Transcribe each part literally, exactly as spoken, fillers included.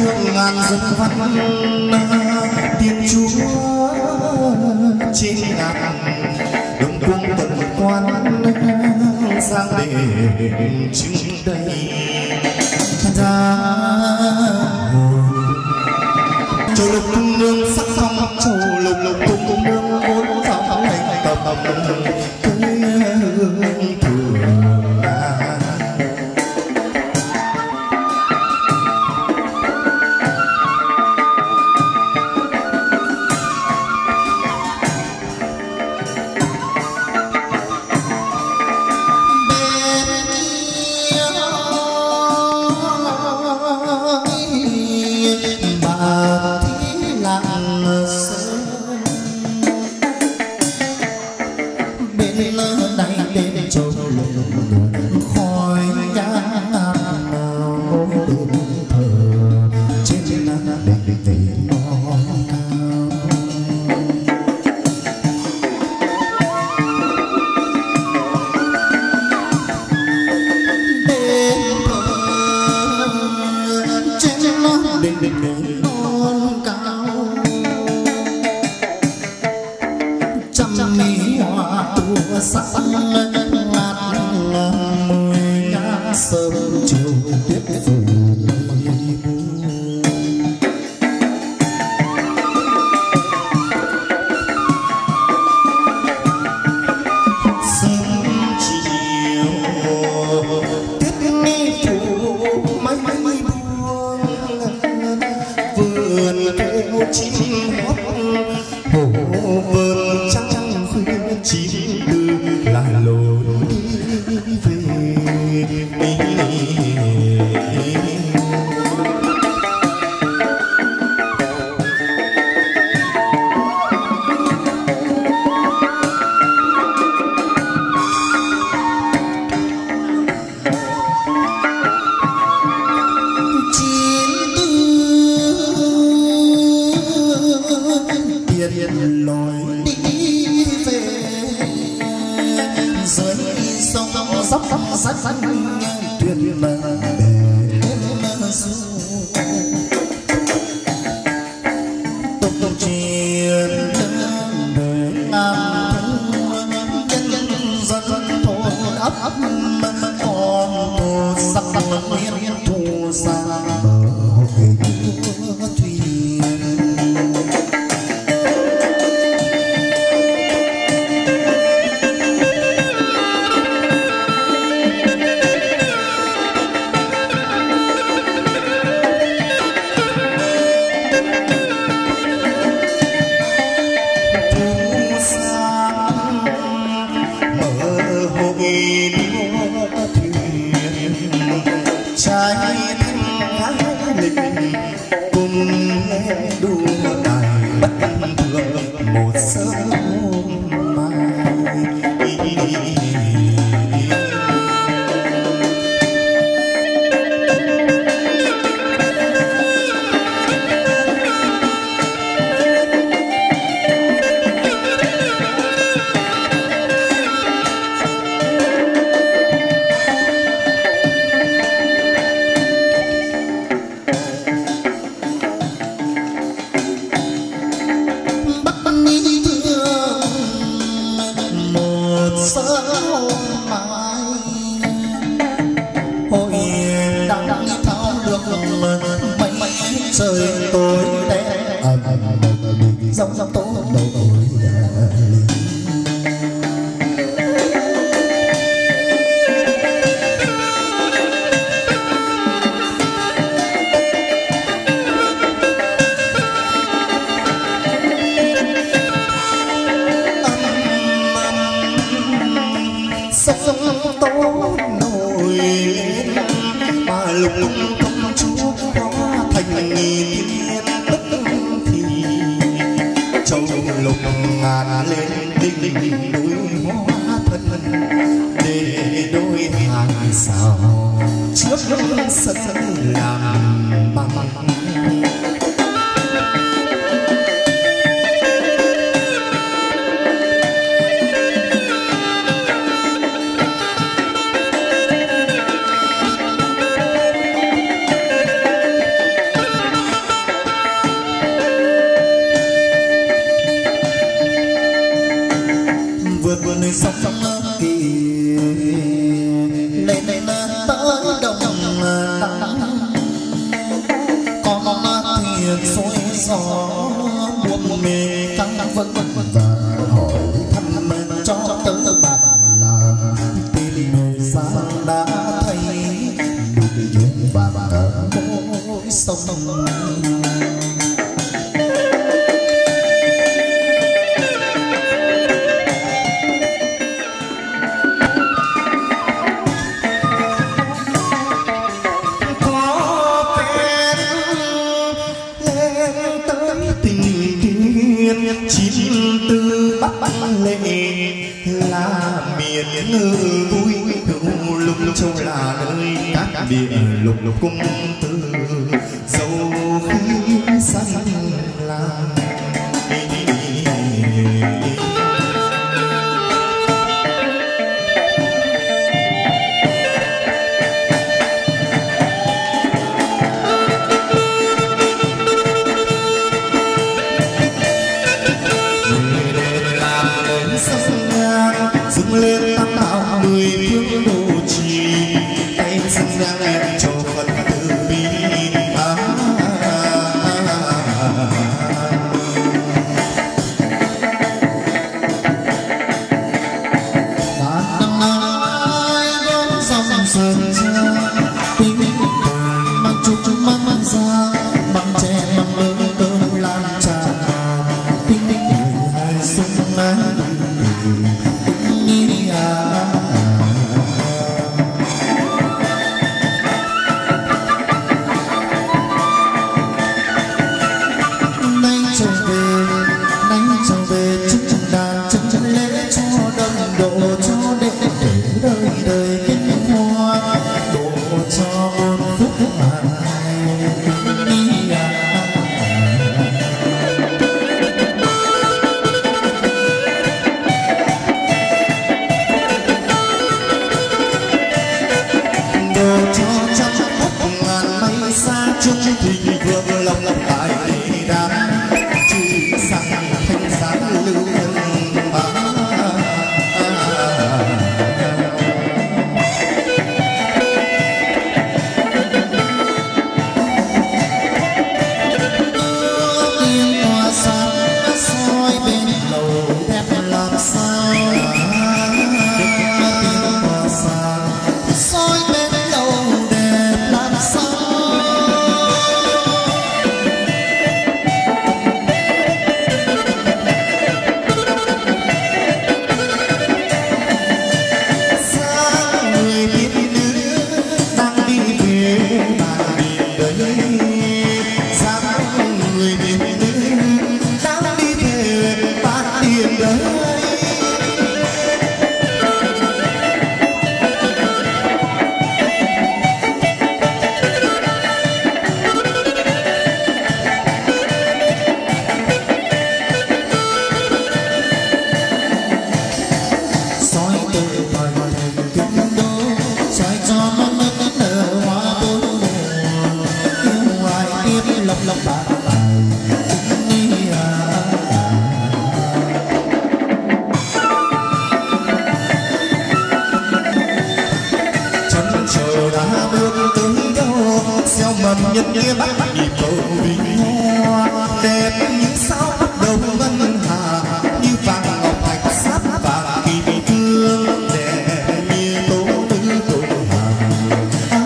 thương ngàn dân văn tiên chúa trên ngàn đông cung tận quan sang để chứng đây ra châu lục cung nương sắc phong châu lục lục cung nương vốn dòng hành tập cưới hương thường miền xôi gió buông mê căng vân và hỏi thăm cho tớ bạn làm tìm người sang đã thấy nụ duyên và ở mỗi sông chín tư bắt bắt lệ là miền ngư vui hữu lục châu là nơi các địa lục lục cung tư dầu khí xanh làm dâng lên tam bảo mười phương độ trì tay dâng nhang em cho Phật từ bi à, bạn năm nay gót dòng sơn ra tình mang chúc mang mang ra bằng tre bằng mơ cơm lan tràn tình tình hai sông má nhất nghĩa bắt nhịp cầu bình hoa đẹp như sao bắt đầu ngân hà như vàng ngọc thạch sáp vàng kim cương đẹp như tố tư tội hà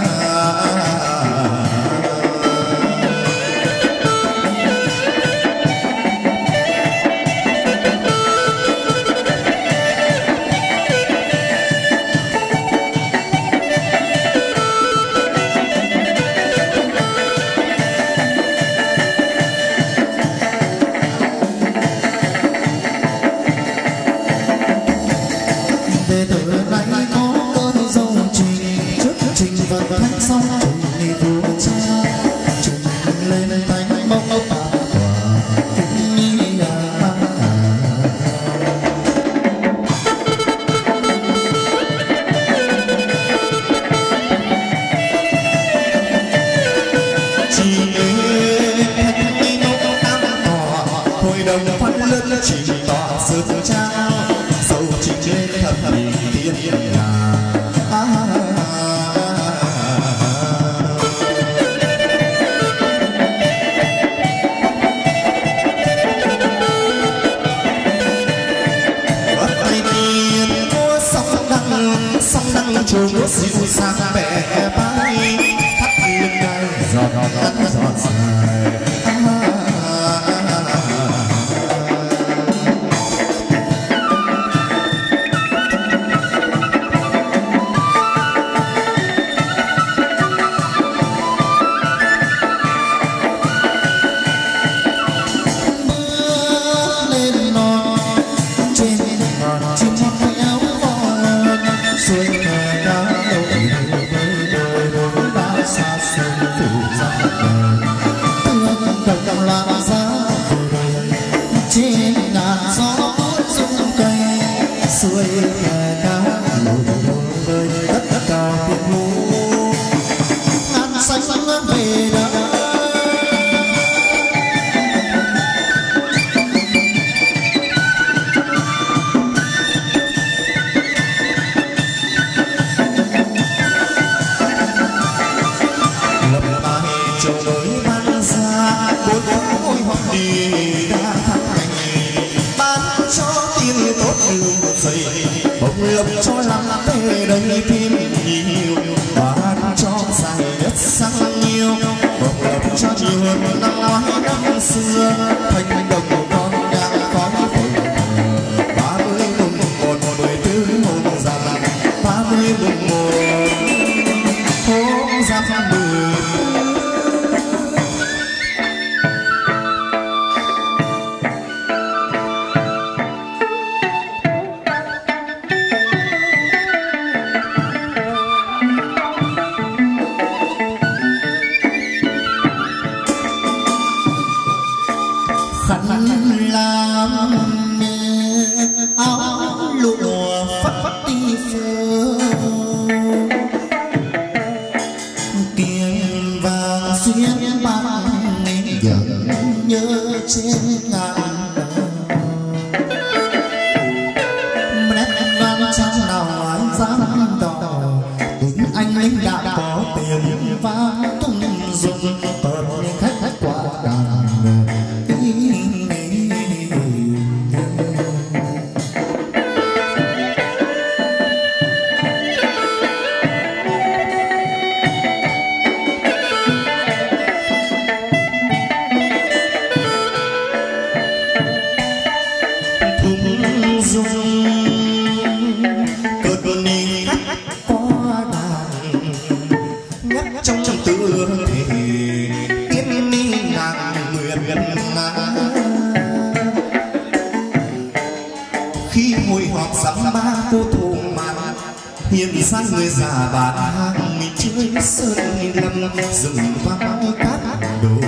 đồng phát lớn chỉ tỏ sự trao dầu trình trên thập bình tiên là dài. Lộc cho lắm về đây thêm nhiều, bán cho dài đất sang nhiều, bồng lộc cho nhiều hơn năm ngoái năm xưa. Thành đồng con nhang có phượng ba mươi mùng một mười tư mùng rằm, ba mươi mùng một hôm rằm mười. Người già bán hàng chơi sơn lâm rừng vắng cát đồi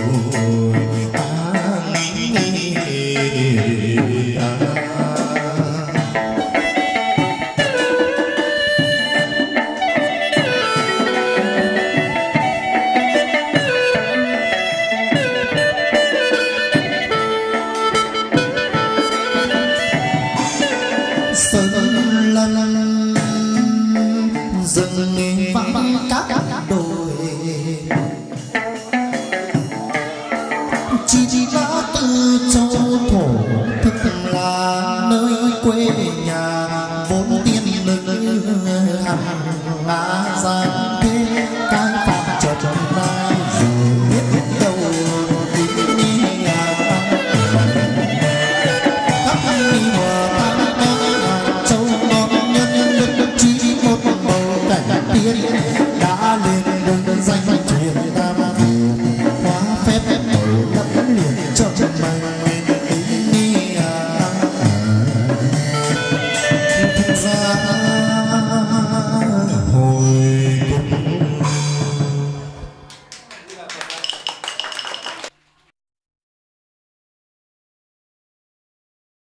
quê nhà vốn tiên lực hàng lá giang